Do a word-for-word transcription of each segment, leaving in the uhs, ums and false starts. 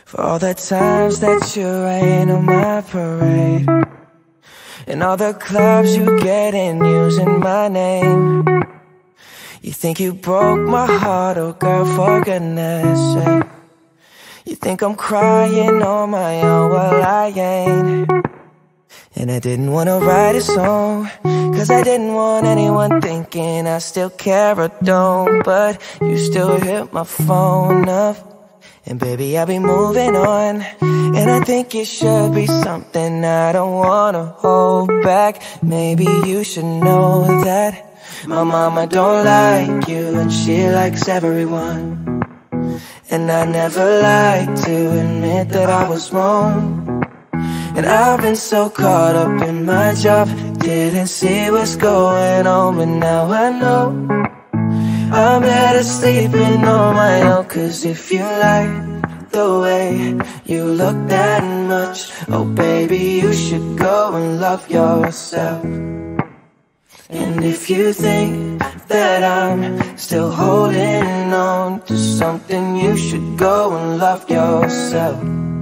For all the times that you rain on my parade, and all the clubs you get in using my name. You think you broke my heart, oh girl, for goodness sake. You think I'm crying on my own, well I ain't. And I didn't wanna write a song, cause I didn't want anyone thinking I still care or don't. But you still hit my phone up, and baby, I'll be moving on. And I think it should be something I don't wanna hold back. Maybe you should know that my mama don't like you, and she likes everyone. And I never like to admit that I was wrong. And I've been so caught up in my job, didn't see what's going on. But now I know I'm better sleeping on my own. Cause if you like the way you look that much, oh baby, you should go and love yourself. And if you think that I'm still holding on to something, you should go and love yourself.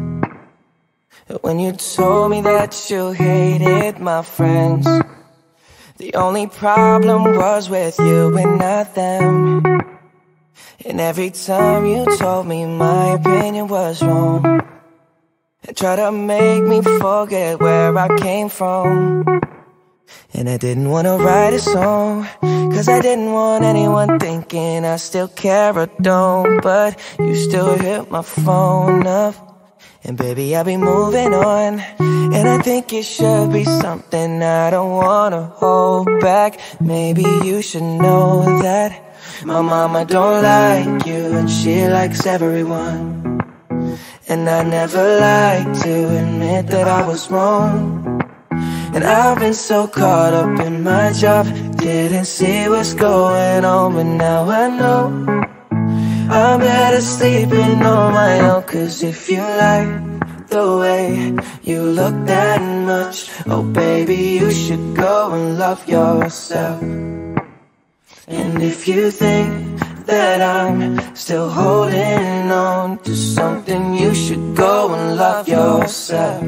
When you told me that you hated my friends, the only problem was with you and not them. And every time you told me my opinion was wrong, and tried to make me forget where I came from. And I didn't wanna write a song, cause I didn't want anyone thinking I still care or don't. But you still hit my phone up, and baby, I'll be moving on. And I think it should be something I don't wanna hold back. Maybe you should know that my mama don't like you, and she likes everyone. And I never like to admit that I was wrong. And I've been so caught up in my job, didn't see what's going on. But now I know I'm better sleeping on my own. Cause if you like the way you look that much, oh baby, you should go and love yourself. And if you think that I'm still holding on to something, you should go and love yourself.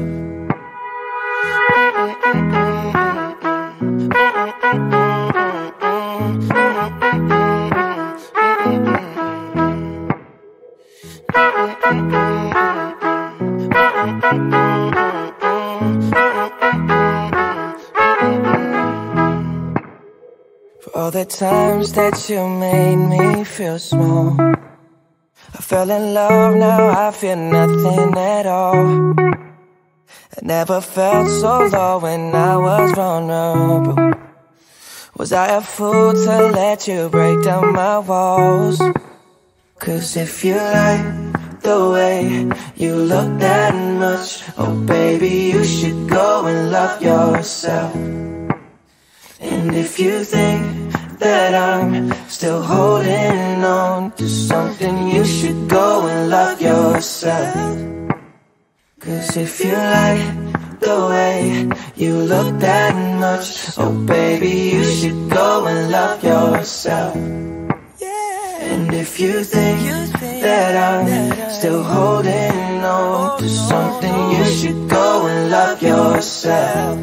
For all the times that you made me feel small, I fell in love, now I feel nothing at all. I never felt so low when I was vulnerable. Was I a fool to let you break down my walls? Cause if you like the way you look that much, oh baby, you should go and love yourself. And if you think that I'm still holding on to something, you should go and love yourself. Cause if you like the way you look that much, oh baby, you should go and love yourself. And if you think that I'm still holding on to something, you should go and love yourself.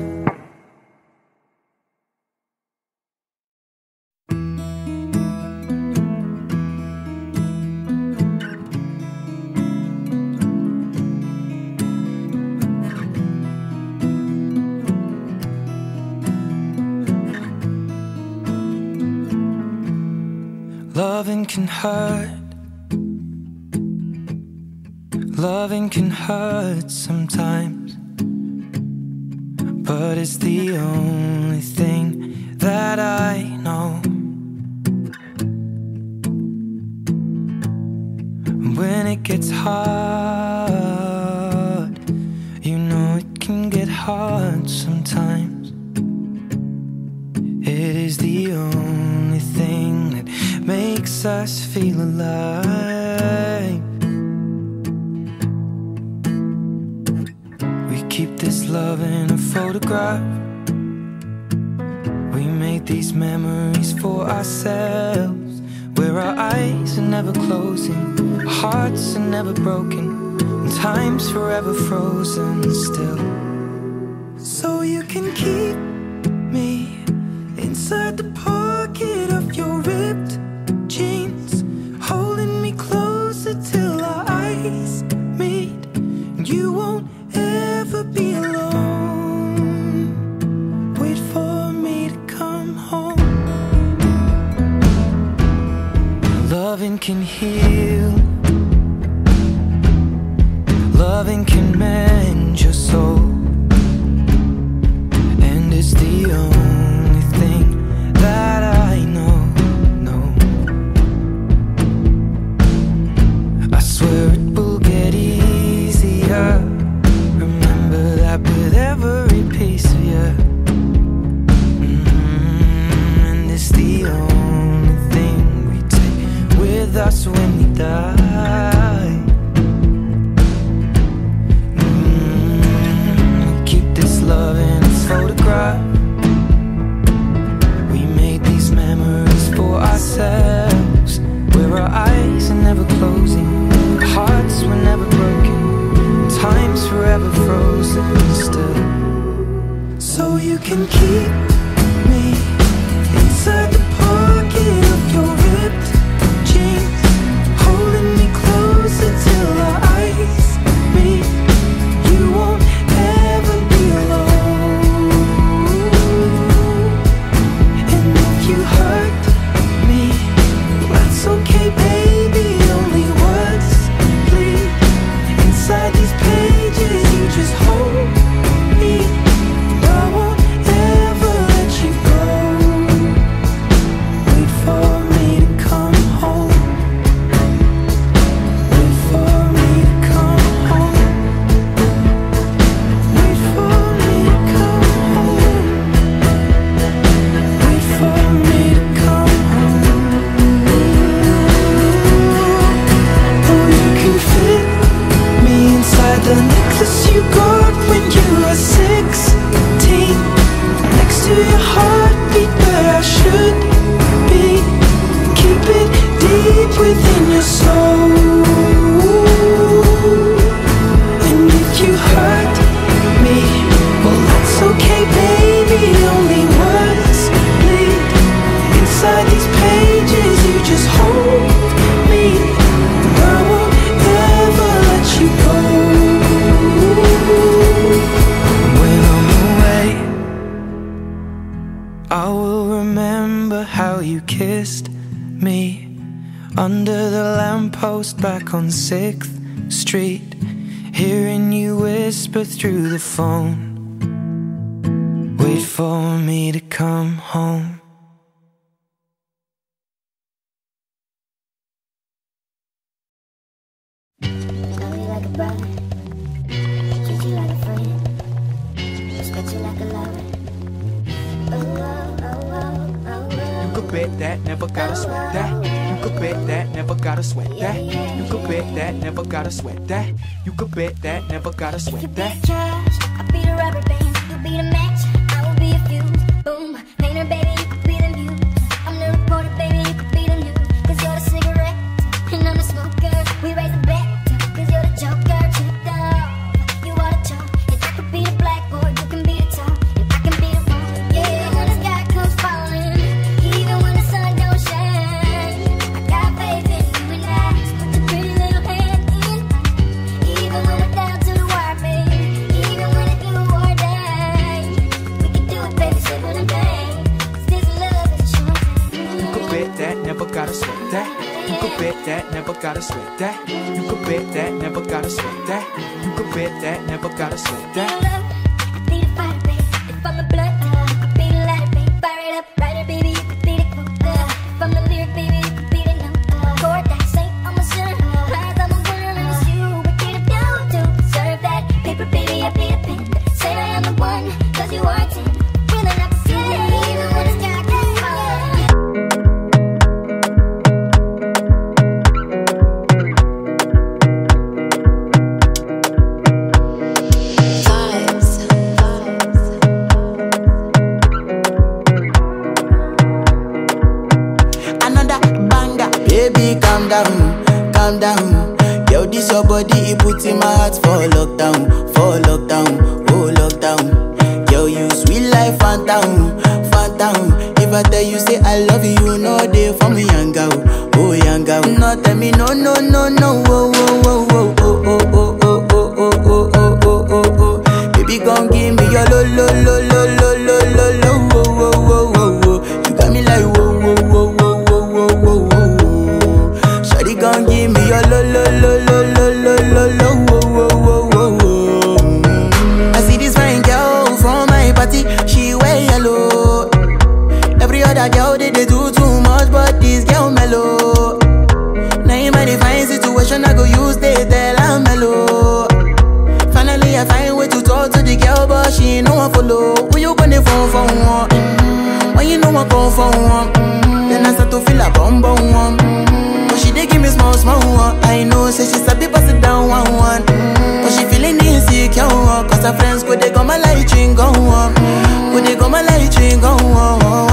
Loving can hurt, loving can hurt sometimes, but it's the only thing that I know. When it gets hard, you know it can get hard sometimes. It is the only thing that makes us feel alive. We keep this love in a photograph. We made these memories for ourselves, where our eyes are never closing, our hearts are never broken, and time's forever frozen still. So you can keep me inside the pocket of your ripped jeans, holding me closer till our eyes meet. You won't ever be alone. Wait for me to come home. Loving can heal, loving can mend your soul, and it's the only thing that I know, no. I swear it will get easier. Remember that with every piece of you. Mm-hmm. And it's the only thing we take with us when we die. Mm-hmm. Keep this love in its photograph. We made these memories for ourselves, where our eyes are never closing, our hearts were never broken, time's forever frozen still. So you can keep me inside the pocket of your ripped jeans, holding me closer till our eyes meet. You won't ever be alone. And if you hurt me, that's okay, baby. Only words bleed inside these pages. You just hold me. I won't ever let you go. Wait for me to come home. Wait for me to come home. Wait for me to come home. Wait for me to come home. Oh, you can fit me inside the necklace you got when you were sixteen, next to your heartbeat where I should be. Keep it deep within your soul. And if you hurt me, well, that's okay, baby. Only words bleed inside these pages. You just hold me. I won't ever let you go. When I'm away, I will remember how you kissed me under the lamppost back on sixth street, hearing you whisper through the phone, wait for me to come home. Love you like a brother, treat you like a friend, respect you like a lover. Oh, oh, oh, oh, oh, oh. You could bet that, never gotta sweat that. You could bet that, never gotta sweat that. You could bet that, never gotta sweat that. You could bet that, never gotta You sweat be that. the trash, I'll be the rubber band. You be the match, I will be a fuse. Boom, painter, baby, you could be the muse. I'm the reporter, baby, you could be the news. Cause you're the cigarette, and I'm the smoker. We raise the bet, cause you're the joker. Tricked off, you are the chalk. And I could be the blackboard, you can be the top. And I can be the wrong. Yeah, when the sky comes falling, even when the sun don't shine, I got faith in you and I. Just put your pretty little hand in. Even when we're down to the wire, baby. Even when it's you or die, we can do it, baby, simple and bang. Cause this love is a short time. You could bet that, never gotta sweat that. You could bet that, never gotta sweat that. You could bet that, never gotta sweat that. You could bet that, never gotta sweat that. I be the fire, baby. If I'm the blood, I could be the lighter, baby. Fire it up, writer, baby, you could be the quote. If I'm the lyric, baby, you could be the note. Chord that saint, I'm a sinner. Rise, I'm a winner, and it's you. We're here to do, to serve that paper, baby, I be the pen. Say I am the one, cause you are ten. Feeling up the city, even when the sky comes falling. Vibes. in my heart for lockdown, for lockdown, oh lockdown. Yo, you sweet life, phantom, phantom. If I tell you say I love you, no day for me, young girl, oh young girl. No tell me no, no, no, no, oh, oh, oh, oh, oh, oh, oh, oh, oh, oh, oh, oh, oh, oh. Baby, gon' give me your lo, lo, lo, lo, lo, lo, lo, lo, oh, oh, oh, oh, oh. You got me like whoa, whoa, whoa, whoa, whoa, whoa, whoa, whoa. Shawty gon' give me your lo, lo, lo, lo, lo, lo, lo, lo, oh, oh, oh, oh, oh. Mm. I see this fine girl from my party, she wear yellow. Every other girl they, they do too much, but this girl mellow. Now in my divine situation, I go use they tell I'm mellow. Finally I find way to talk to the girl, but she ain't no one follow. Who you gonna phone for one? Mm-hmm. When you know I come for one, mm-hmm. Then I start to feel a bum bum one. Mm-hmm. But she dey give me small small one. I know say she sabi pass it down one one. Mm-hmm. But she feeling insecure, cause her friends go they come my light ring go on. Go they come my light ring go on.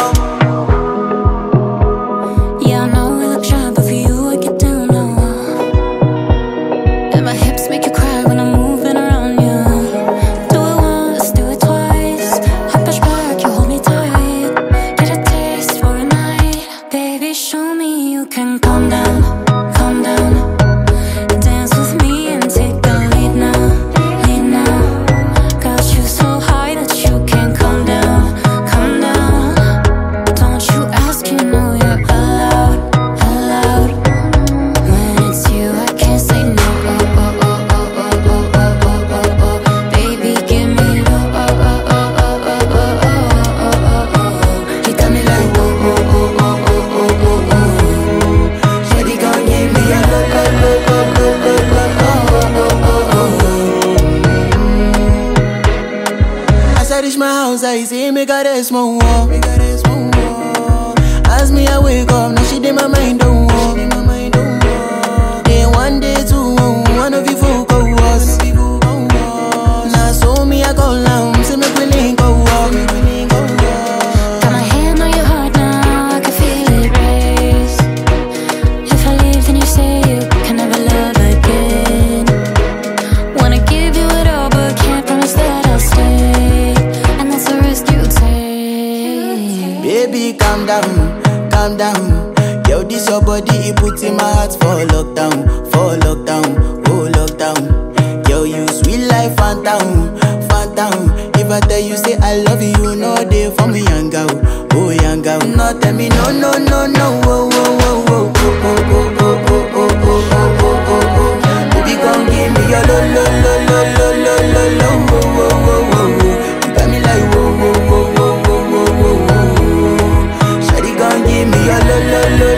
I say make her rest more. As me I wake up, now she did my mind don't walk. Then one day two, one of you folk go was. Now so me I go down, say me we link go walk. Got my hand on your heart now, I can feel it race. If I leave then you say you can never love again. Wanna give you it all but can't promise that I'll stay. Baby, calm down, calm down. Yo, this your body, it puts in my heart for lockdown, for lockdown, oh lockdown. Yo, you sweet life, phantom, phantom. If I tell you say I love you, no day for me, young girl, oh young girl. No tell me no, no, no, no, oh, oh, oh, oh, oh, oh, oh, oh, oh, oh, oh, oh, oh, oh. Baby, gon' give me your lo, lo, lo, lo, lo, lo, lo, lo, oh, oh, oh, oh, oh. You got me like whoa, whoa, whoa, whoa. Give me your lo lo lo